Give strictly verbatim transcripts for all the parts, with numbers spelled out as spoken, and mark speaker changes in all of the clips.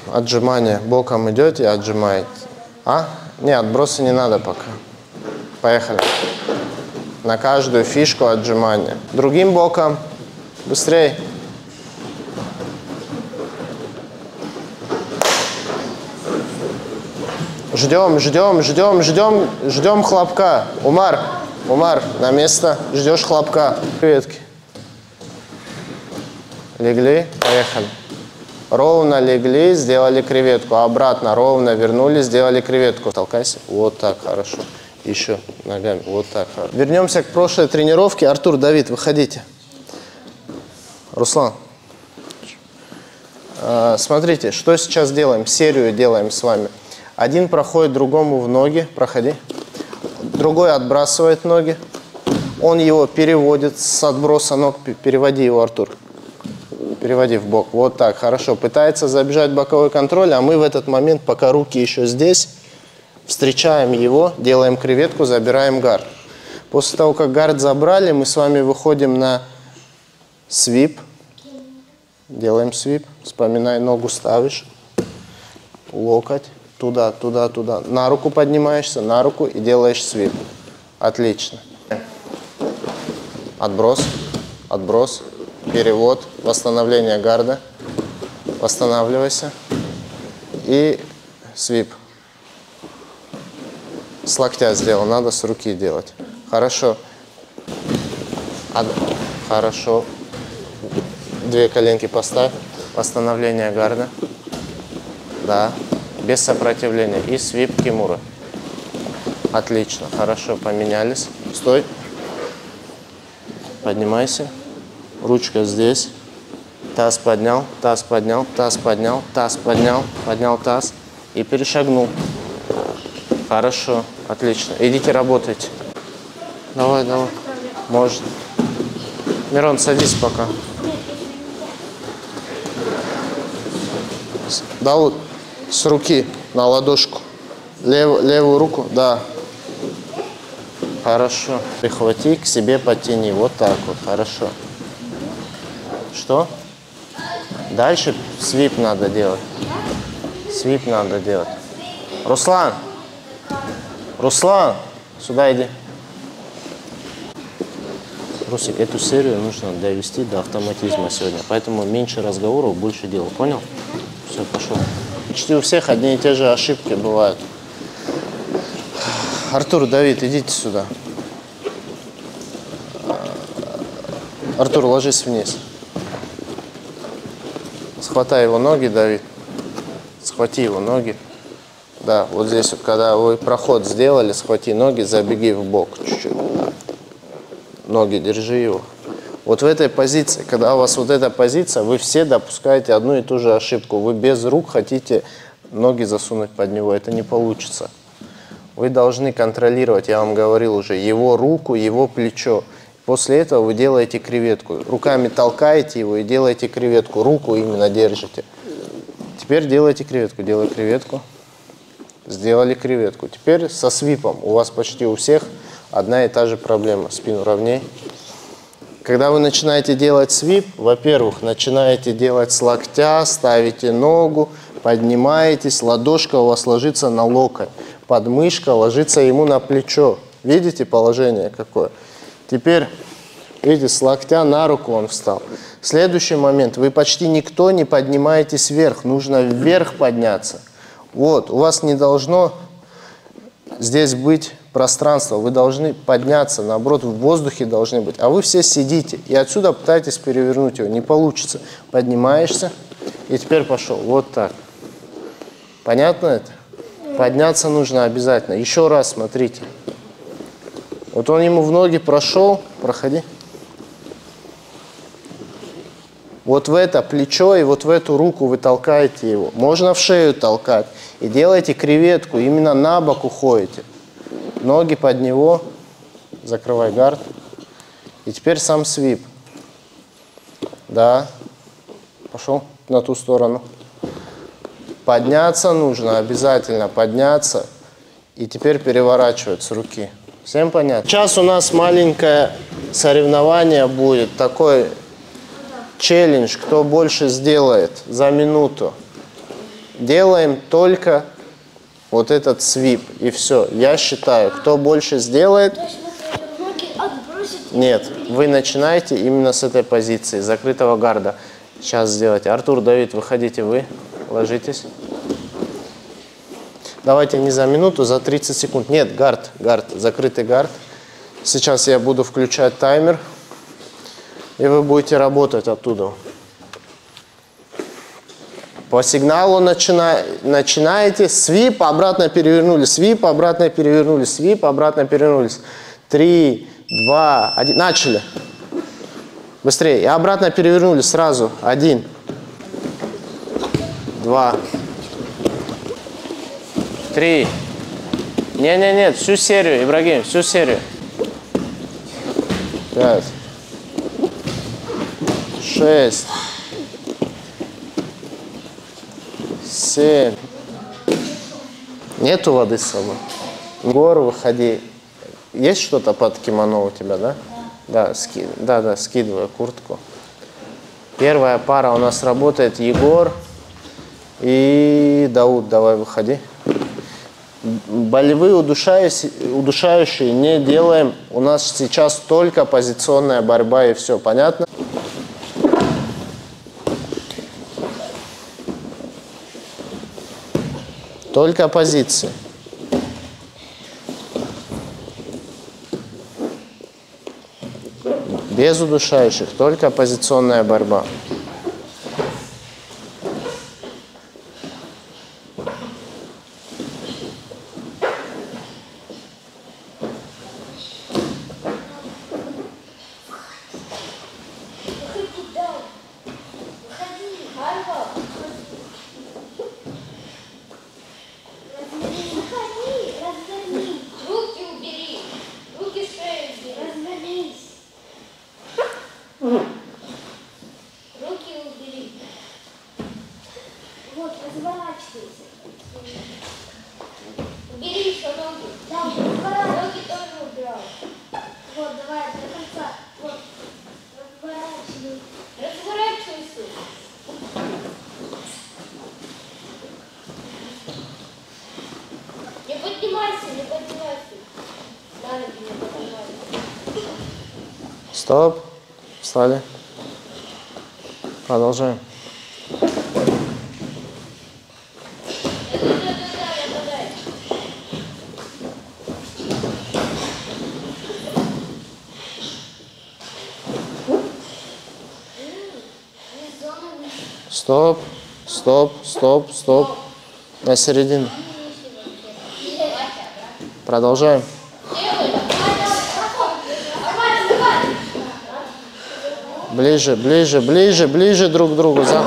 Speaker 1: Отжимание. Боком идете, отжимаете. А? Не, отбросы не надо пока. Поехали. На каждую фишку отжимание. Другим боком. Быстрей. Ждем, ждем, ждем, ждем, ждем хлопка. Умар, Умар, на место. Ждешь хлопка. Креветки. Легли, поехали. Ровно легли, сделали креветку. Обратно ровно вернулись, сделали креветку. Толкайся. Вот так, хорошо. Еще ногами. Вот так. Хорошо. Вернемся к прошлой тренировке. Артур, Давид, выходите. Руслан. Смотрите, что сейчас делаем? Серию делаем с вами. Один проходит другому в ноги. Проходи. Другой отбрасывает ноги. Он его переводит с отброса ног. Переводи его, Артур. Переводи в бок. Вот так, хорошо. Пытается забежать боковой контроль, а мы в этот момент, пока руки еще здесь, встречаем его, делаем креветку, забираем гард. После того, как гард забрали, мы с вами выходим на свип. Делаем свип. Вспоминай, ногу ставишь. Локоть. Туда, туда, туда. На руку поднимаешься, на руку и делаешь свип. Отлично. Отброс. Отброс. Перевод, восстановление гарда, восстанавливайся и свип. С локтя сделал, надо с руки делать. Хорошо. Од... Хорошо. Две коленки поставь, восстановление гарда. Да, без сопротивления. И свип кимура. Отлично, хорошо, поменялись. Стой. Поднимайся. Ручка здесь. Таз поднял, таз поднял, таз поднял, таз поднял, поднял таз и перешагнул. Хорошо, отлично. Идите работайте. Давай, давай. Может. Мирон, садись пока. Дауд, с руки на ладошку. Лев, левую руку, да. Хорошо. Прихвати, к себе подтяни. Вот так вот, хорошо. Что? Дальше свип надо делать. Свип надо делать. Руслан! Руслан! Сюда иди. Русик, эту серию нужно довести до автоматизма сегодня. Поэтому меньше разговоров, больше дел. Понял? Все, пошел. Почти у всех одни и те же ошибки бывают. Артур, Давид, идите сюда. Артур, ложись вниз. Схватай его ноги, Давид. Схвати его ноги. Да, вот здесь вот, когда вы проход сделали, схвати ноги, забеги в бок чуть-чуть. Ноги, держи его. Вот в этой позиции, когда у вас вот эта позиция, вы все допускаете одну и ту же ошибку. Вы без рук хотите ноги засунуть под него. Это не получится. Вы должны контролировать, я вам говорил уже, его руку, его плечо. После этого вы делаете креветку. Руками толкаете его и делаете креветку. Руку именно держите. Теперь делайте креветку. Делай креветку. Сделали креветку. Теперь со свипом. У вас почти у всех одна и та же проблема. Спину ровней. Когда вы начинаете делать свип, во-первых, начинаете делать с локтя, ставите ногу, поднимаетесь, ладошка у вас ложится на локоть. Подмышка ложится ему на плечо. Видите положение какое? Теперь, видите, с локтя на руку он встал. Следующий момент. Вы почти никто не поднимаетесь вверх. Нужно вверх подняться. Вот. У вас не должно здесь быть пространства. Вы должны подняться. Наоборот, в воздухе должны быть. А вы все сидите. И отсюда пытаетесь перевернуть его. Не получится. Поднимаешься. И теперь пошел. Вот так. Понятно это? Подняться нужно обязательно. Еще раз смотрите. Вот он ему в ноги прошел, проходи. Вот в это плечо и вот в эту руку вы толкаете его. Можно в шею толкать. И делаете креветку, именно на бок уходите. Ноги под него, закрывай гард. И теперь сам свип. Да, пошел на ту сторону. Подняться нужно, обязательно подняться. И теперь переворачивать с руки. Всем понятно? Сейчас у нас маленькое соревнование будет, такой челлендж, кто больше сделает за минуту. делаем только вот этот свип. И все. Я считаю, кто больше сделает... Нет, вы начинаете именно с этой позиции, закрытого гарда. Сейчас сделайте. Артур, Давид, выходите вы, ложитесь. Давайте не за минуту, за тридцать секунд. Нет, гард, гард, закрытый гард. Сейчас я буду включать таймер, и вы будете работать оттуда. По сигналу начина... начинаете, свип, обратно перевернулись, свип, обратно перевернулись, свип, обратно перевернулись. Три, два, один. Начали. Быстрее. И обратно перевернулись сразу. Один, два, три. Не-не-нет, всю серию, Ибрагим, всю серию. Пять, шесть, семь. Нету воды с собой? В гору выходи. Есть что-то под кимоно у тебя, да? Да, ски... да, да, скидывай куртку. Первая пара у нас работает Егор и Дауд. Давай, выходи. Болевые удушающие, удушающие не делаем. У нас сейчас только позиционная борьба и все. Понятно? Только позиции. Без удушающих, только позиционная борьба. Стоп. Встали. Продолжаем. Стоп, стоп, стоп, стоп. На середину. Продолжаем. Ближе, ближе, ближе, ближе друг к другу. За.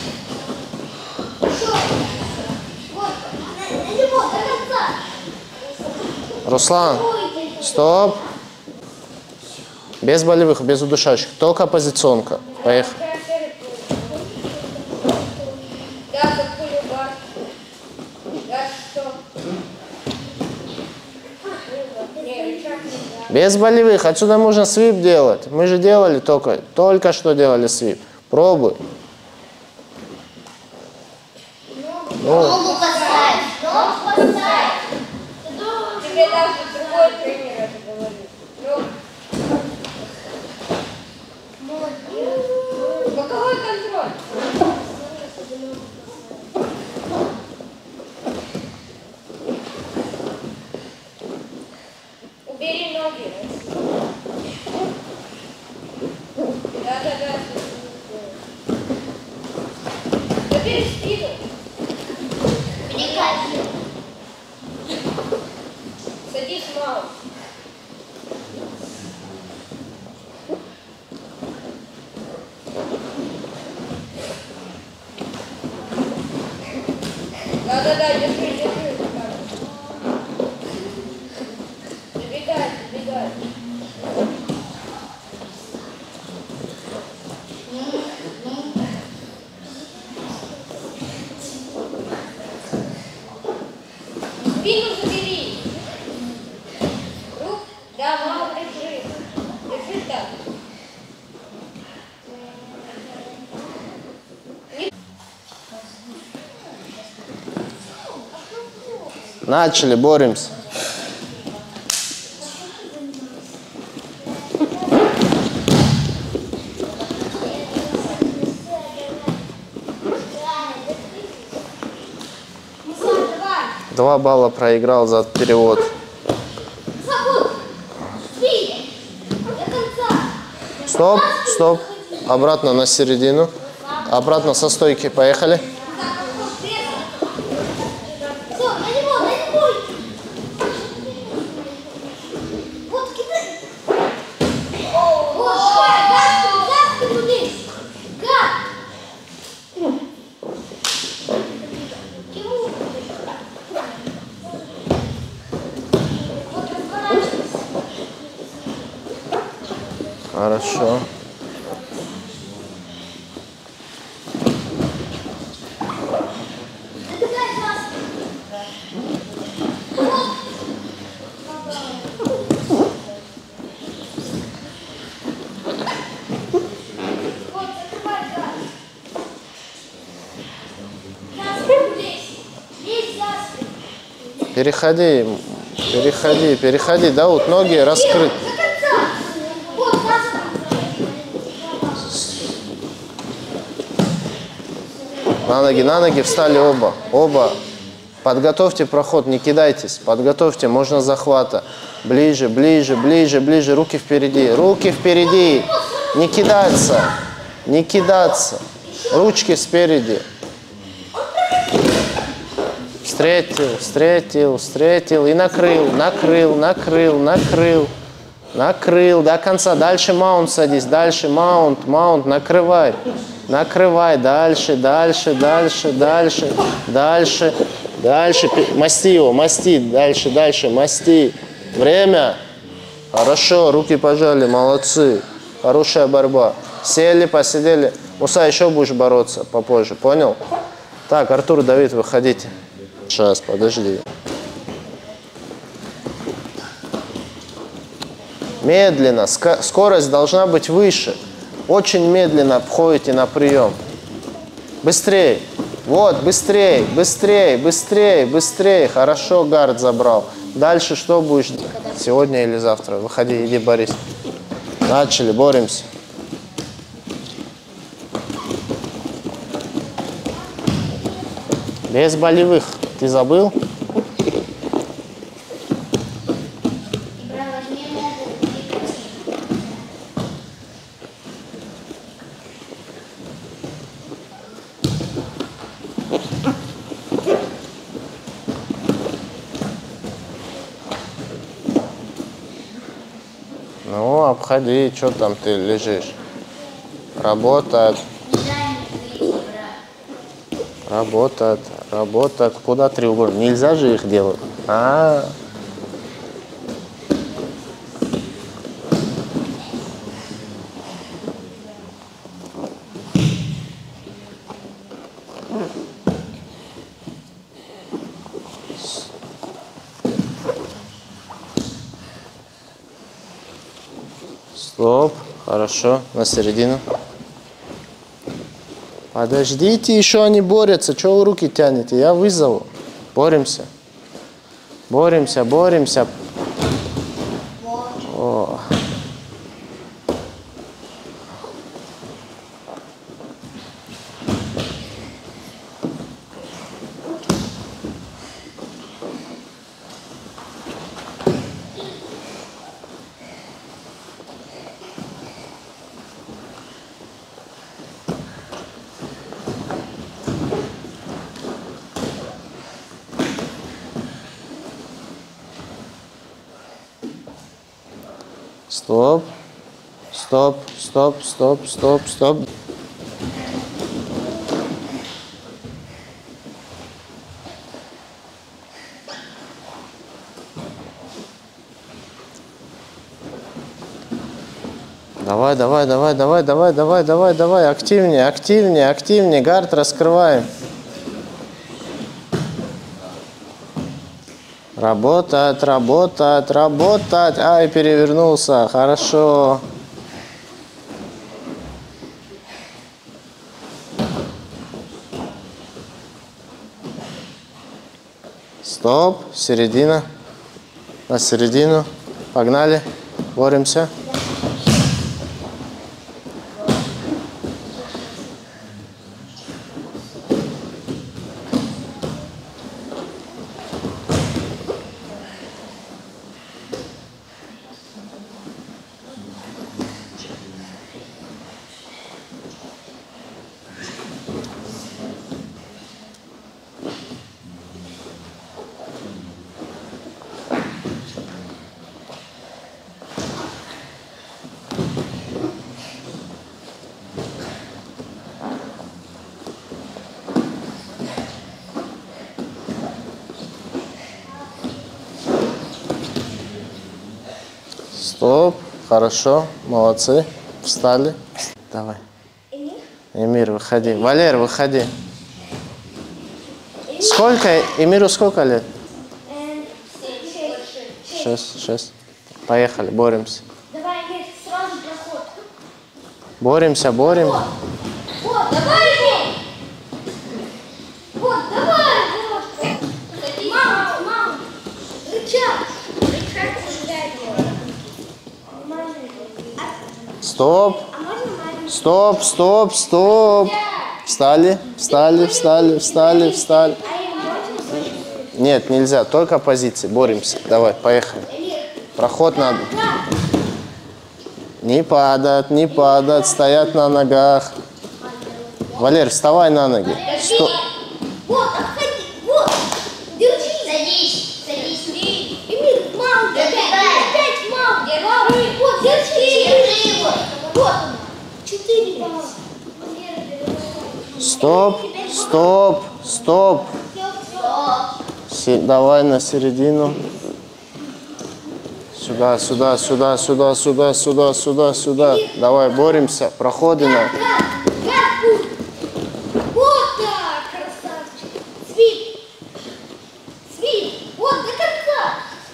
Speaker 1: Руслан, стоп. Без болевых, без удушающих. Только позиционка. Поехали. Без болевых. Отсюда можно свип делать. Мы же делали только, только что делали свип. Пробуй. Ну.
Speaker 2: Ногу поставь. Ногу поставь. Тебе даже другой тренер это говорит. Боковой контроль. Убери ноги. Да-да-да. Убери спину. Прекрати. Садись, мало. Да-да-да, держи, держи. Забегай, забегай. Спину забери. Рук, да, мало держи. Держи так. Не...
Speaker 1: Начали, боремся. Два балла проиграл за перевод. Стоп, стоп. Обратно на середину. Обратно со стойки. Поехали. Хорошо. Переходи, переходи, переходи, Дауд, ноги раскрыты. На ноги, на ноги встали оба, оба. Подготовьте проход, не кидайтесь, подготовьте, можно захвата. Ближе, ближе, ближе, ближе, руки впереди, руки впереди. Не кидаться, не кидаться. Ручки спереди. Встретил, встретил, встретил и накрыл, накрыл, накрыл, накрыл, накрыл до конца. Дальше маунт садись, дальше маунт, маунт, накрывай, накрывай, дальше, дальше, дальше, дальше, дальше, дальше, масти его, масти, дальше, дальше, масти. Время. Хорошо, руки пожали, молодцы, хорошая борьба. Сели, посидели. Муса, еще будешь бороться попозже, понял? Так, Артур, Давид, выходите. Сейчас, подожди. Медленно, скорость должна быть выше. Очень медленно входите на прием. Быстрее. Вот, быстрее, быстрее, быстрее, быстрее. Хорошо, гард забрал. Дальше что будешь? Сегодня или завтра? Выходи, иди, борись. Начали, боремся. Без болевых. Ты забыл? Ну, обходи, что там ты лежишь? Работает. Работает, работает. Куда треугольник? Нельзя же их делать. А, -а, -а. Стоп. Хорошо. На середину. Подождите, еще они борются. Чего вы руки тянете? Я вызову. Боремся. Боремся, боремся. О. Стоп, стоп, стоп, стоп, стоп, стоп. Давай, давай, давай, давай, давай, давай, давай, давай, активнее, активнее, активнее, гард раскрываем. Работать, работать, работать. Ай, перевернулся. Хорошо. Стоп, середина. На середину. Погнали. Боремся. Стоп. Хорошо. Молодцы. Встали. Давай.
Speaker 2: Эмир?
Speaker 1: Эмир, выходи. Валер, выходи. Сколько? Эмиру сколько лет?
Speaker 2: Эм, шесть.
Speaker 1: Шесть. Шесть. Поехали. Боремся.
Speaker 2: Давай, Эмир, сразу проход.
Speaker 1: Боремся, борем.
Speaker 2: Вот, вот, давай, Эмир. Вот, давай, вот. Мама, мама. Рычаг. Рычаг зажигает его.
Speaker 1: Стоп.
Speaker 2: А можно маленький?
Speaker 1: Стоп, стоп, стоп. Встали, встали, встали, встали, встали.
Speaker 2: А им можно больше?
Speaker 1: Нет, нельзя. Только позиции. Боремся. Давай, поехали.
Speaker 2: Эмир.
Speaker 1: Проход надо. Не падать, не падать. Стоят на ногах. Валер, вставай на ноги. Сто...
Speaker 2: Вот, обходи, вот. Держи. Садись, садись. Эмир, мам, опять, опять мам. Мам, вот, держи. Держи его. Вот он. Четыре, мам.
Speaker 1: Стоп, стоп, стоп. Се- Давай на середину. Сюда, сюда, сюда, сюда, сюда, сюда, сюда, сюда. Давай, боремся. Проходы на...
Speaker 2: Вот так, красавчик. Свит. Свит. Вот, до конца.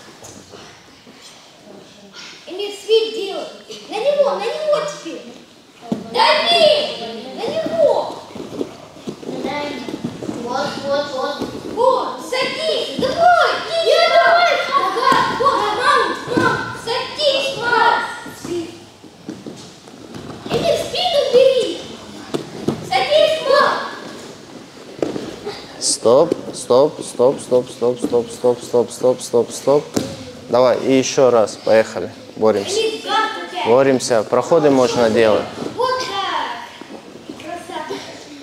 Speaker 2: Эмир, свит делай. На него, на него теперь. Дави. На него. Вот, вот, вот. Вот, садись. Давай. Не давай. Ага, вот, маунт, маунт. Садись, маунт. Свит. Эмир, спину бери. Садись, маунт.
Speaker 1: Стоп, стоп, стоп, стоп, стоп, стоп, стоп, стоп, стоп, стоп, стоп. Давай, и еще раз. Поехали. Боремся.
Speaker 2: Эмир, гард опять.
Speaker 1: Боремся. Проходы можно делать.
Speaker 2: Вот так. Красавчик.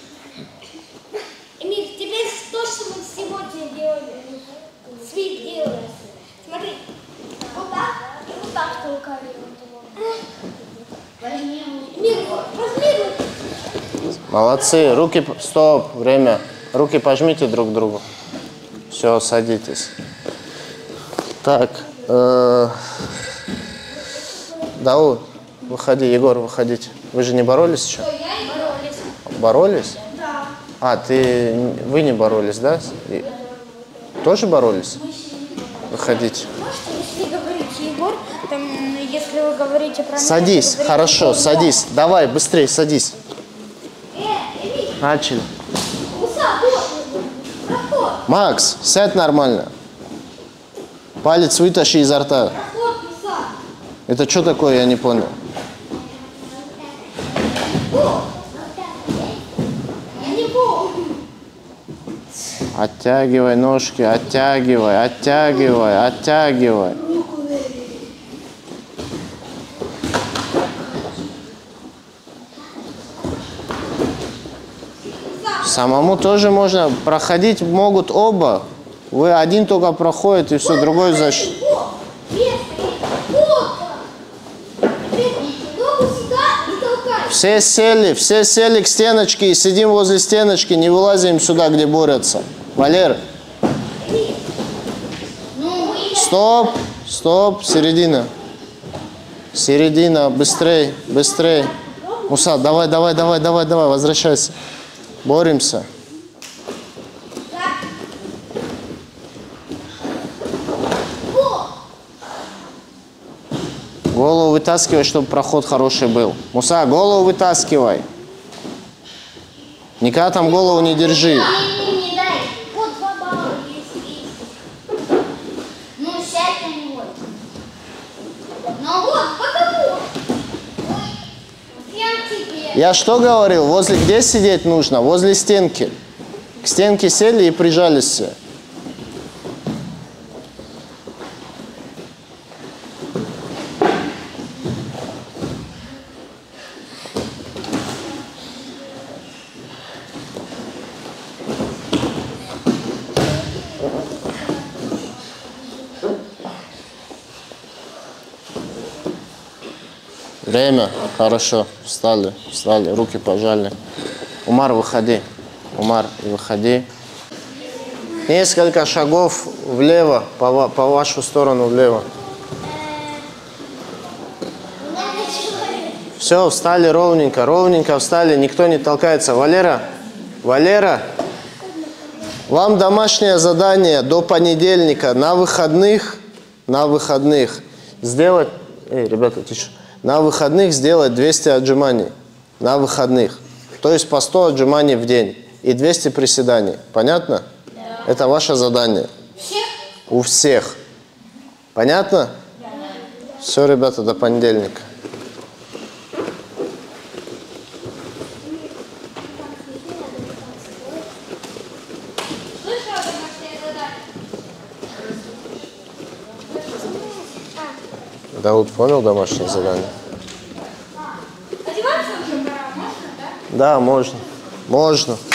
Speaker 2: Эмир, теперь то, что мы сегодня делали. Свит делаем. Смотри. Вот так. И вот так толкали. Возьми. Эмир, возьми руку.
Speaker 1: Молодцы. Руки... п- Стоп. Время. Руки пожмите друг к другу. Все, садитесь. Так. Э... Дауд, выходи. Егор, выходите. Вы же не боролись еще?
Speaker 2: Я и боролись.
Speaker 1: Боролись?
Speaker 2: Да.
Speaker 1: А, ты... Вы не боролись, да? И- Тоже боролись? Выходите.
Speaker 3: Если говорите Егор, там, если вы говорите про меня,
Speaker 1: Садись.
Speaker 3: то говорите
Speaker 1: Хорошо,
Speaker 3: Егор.
Speaker 1: садись. Давай, быстрее, садись.
Speaker 2: Э, Эмир,
Speaker 1: Начали.
Speaker 2: Муса, вот. Проход.
Speaker 1: Макс, сядь нормально. Палец вытащи изо рта.
Speaker 2: Проход, Муса.
Speaker 1: Это что такое, я не понял.
Speaker 2: Вот. Я не помню.
Speaker 1: Оттягивай ножки, оттягивай, оттягивай, оттягивай. Самому тоже можно. Проходить могут оба. Вы один только проходит, и все, другой защитит.
Speaker 2: Вот. Вес, вот так. Теперь ногу сюда и толкай.
Speaker 1: Все сели, все сели к стеночке и сидим возле стеночки, не вылазим сюда, где борются. Валер,
Speaker 2: Ну, и
Speaker 1: стоп, стоп, середина. Середина, быстрей, быстрей. Муса, давай, давай, давай, давай, давай, возвращайся. Боремся. Голову вытаскивай, чтобы проход хороший был. Муса, голову вытаскивай. Никогда там голову не держи.
Speaker 2: не, не дай. Вот два балла есть, есть.
Speaker 1: Я что говорил? Возле где сидеть нужно? Возле стенки. К стенке сели и прижались все. Время. Хорошо. Встали, встали, руки пожали. Умар, выходи. Умар, выходи. Несколько шагов влево, по, по вашу сторону влево. Все, встали ровненько, ровненько встали, никто не толкается. Валера, Валера, вам домашнее задание до понедельника на выходных, на выходных сделать, эй, ребята, тише, на выходных сделать двести отжиманий, на выходных. То есть по сто отжиманий в день и двести приседаний. Понятно? Да. Это ваше задание.
Speaker 2: Всех?
Speaker 1: У всех. Понятно? Да. Все, ребята, до понедельника. Дауд понял домашнее задание?
Speaker 2: Одеваться уже пора, можно, да?
Speaker 1: Да, можно. Можно.